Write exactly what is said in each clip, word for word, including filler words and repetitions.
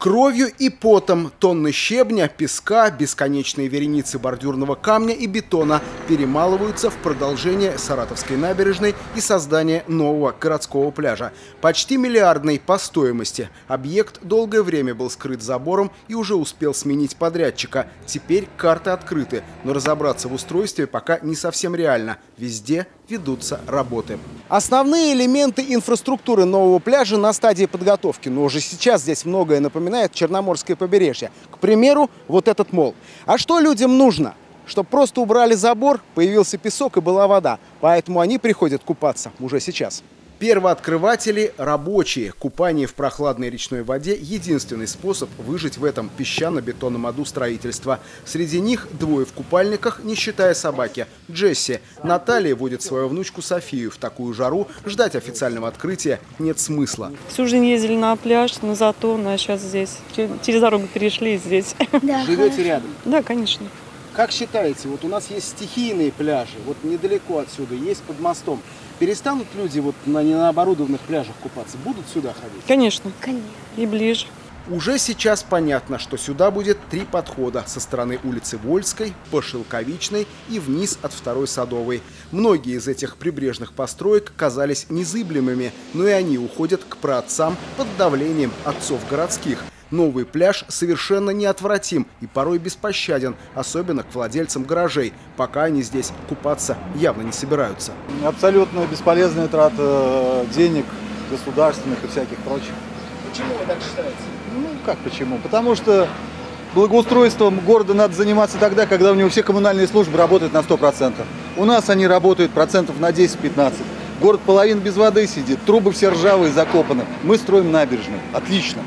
Кровью и потом тонны щебня, песка, бесконечные вереницы бордюрного камня и бетона перемалываются в продолжение Саратовской набережной и создание нового городского пляжа. Почти миллиардный по стоимости. Объект долгое время был скрыт забором и уже успел сменить подрядчика. Теперь карты открыты, но разобраться в устройстве пока не совсем реально. Везде ведутся работы. Основные элементы инфраструктуры нового пляжа на стадии подготовки, но уже сейчас здесь многое напоминает Черноморское побережье. К примеру, вот этот мол. А что людям нужно? Чтобы просто убрали забор, появился песок и была вода. Поэтому они приходят купаться уже сейчас. Первооткрыватели – рабочие. Купание в прохладной речной воде – единственный способ выжить в этом песчано-бетонном аду строительства. Среди них двое в купальниках, не считая собаки. Джесси. Наталья водит свою внучку Софию. В такую жару ждать официального открытия нет смысла. Всю жизнь ездили на пляж, на Затон, а сейчас здесь. Через дорогу перешли здесь. Да, живете рядом? Да, конечно. Как считаете, вот у нас есть стихийные пляжи, вот недалеко отсюда, есть под мостом. Перестанут люди вот на необорудованных пляжах купаться? Будут сюда ходить? Конечно. Конечно. И ближе. Уже сейчас понятно, что сюда будет три подхода. Со стороны улицы Вольской, по Шелковичной и вниз от второй Садовой. Многие из этих прибрежных построек казались незыблемыми, но и они уходят к праотцам под давлением отцов городских. Новый пляж совершенно неотвратим и порой беспощаден, особенно к владельцам гаражей, пока они здесь купаться явно не собираются. Абсолютно бесполезная трата денег государственных и всяких прочих. Почему вы так считаете? Ну, как почему? Потому что благоустройством города надо заниматься тогда, когда у него все коммунальные службы работают на сто процентов. У нас они работают процентов на десять-пятнадцать. Город половин без воды сидит, трубы все ржавые, закопаны. Мы строим набережную. Отлично.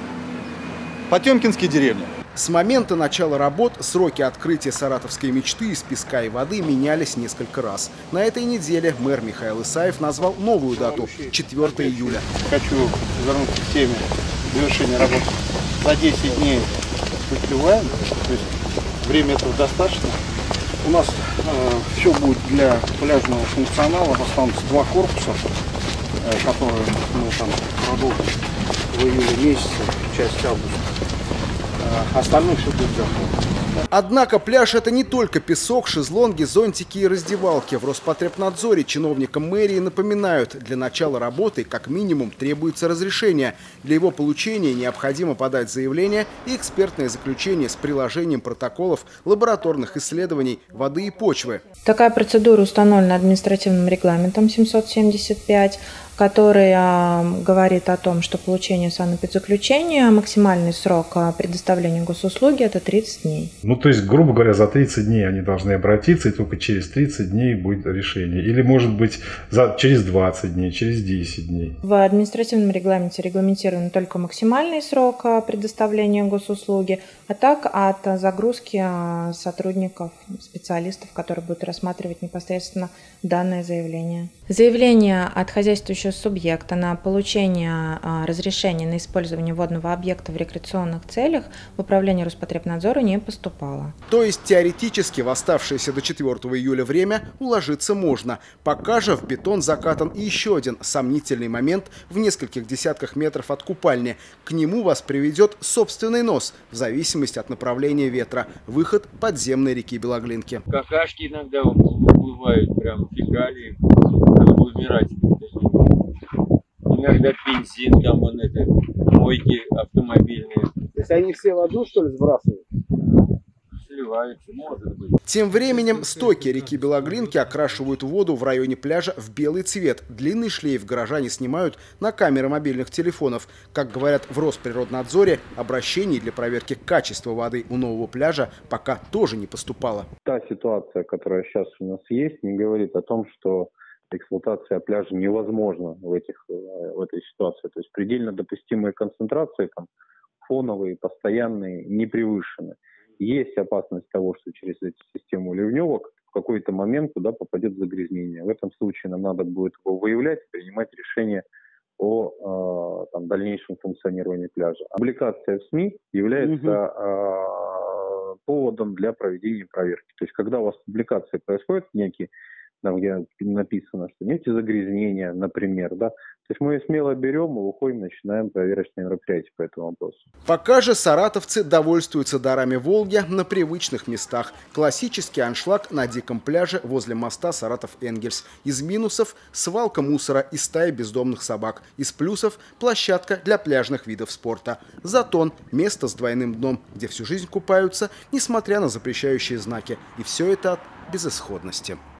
Потемкинские деревни. С момента начала работ сроки открытия саратовской мечты из песка и воды менялись несколько раз. На этой неделе мэр Михаил Исаев назвал новую дату – четвёртое июля. Хочу вернуться к теме завершения работ. За десять дней успеваем, то есть время этого достаточно. У нас э, все будет для пляжного функционала. Останутся два корпуса, э, которые мы там продолжим в июле месяце, часть августа. Остальное все будет готово. Однако пляж – это не только песок, шезлонги, зонтики и раздевалки. В Роспотребнадзоре чиновникам мэрии напоминают, для начала работы как минимум требуется разрешение. Для его получения необходимо подать заявление и экспертное заключение с приложением протоколов лабораторных исследований воды и почвы. Такая процедура установлена административным регламентом семьсот семьдесят пять, который э, говорит о том, что получение санэпидзаключения, максимальный срок предоставления госуслуги – это тридцать дней. Ну, то есть, грубо говоря, за тридцать дней они должны обратиться, и только через тридцать дней будет решение. Или, может быть, за, через двадцать дней, через десять дней. В административном регламенте регламентирован только максимальный срок предоставления госуслуги, а так от загрузки сотрудников, специалистов, которые будут рассматривать непосредственно данное заявление. Заявление от хозяйствующего субъекта на получение разрешения на использование водного объекта в рекреационных целях в управление Роспотребнадзора не поступало. То есть теоретически в оставшееся до четвёртого июля время уложиться можно. Пока же в бетон закатан и еще один сомнительный момент в нескольких десятках метров от купальни. К нему вас приведет собственный нос в зависимости от направления ветра. Выход подземной реки Белоглинки. Какашки иногда бывают, прям фекалии, надо умирать. Иногда бензин, там вон это, мойки автомобильные. То есть они все в аду, что ли, сбрасывают? Сливаются, может быть. Тем временем стоки реки Белоглинки окрашивают воду в районе пляжа в белый цвет. Длинный шлейф горожане снимают на камеры мобильных телефонов. Как говорят в Росприроднадзоре, обращений для проверки качества воды у нового пляжа пока тоже не поступало. Та ситуация, которая сейчас у нас есть, не говорит о том, что эксплуатация пляжа невозможна в, этих, в этой ситуации. То есть предельно допустимые концентрации, там, фоновые, постоянные, не превышены. Есть опасность того, что через эту систему ливневок в какой-то момент туда попадет загрязнение. В этом случае нам надо будет его выявлять и принимать решение о э, там, дальнейшем функционировании пляжа. Публикация в СМИ является э, поводом для проведения проверки. То есть когда у вас публикация происходит в некий там, где написано, что нефтезагрязнение, например, да. То есть мы ее смело берем и уходим, начинаем проверочные мероприятия по этому вопросу. Пока же саратовцы довольствуются дарами Волги на привычных местах. Классический аншлаг на диком пляже возле моста Саратов-Энгельс. Из минусов – свалка мусора и стая бездомных собак. Из плюсов – площадка для пляжных видов спорта. Затон – место с двойным дном, где всю жизнь купаются, несмотря на запрещающие знаки. И все это от безысходности.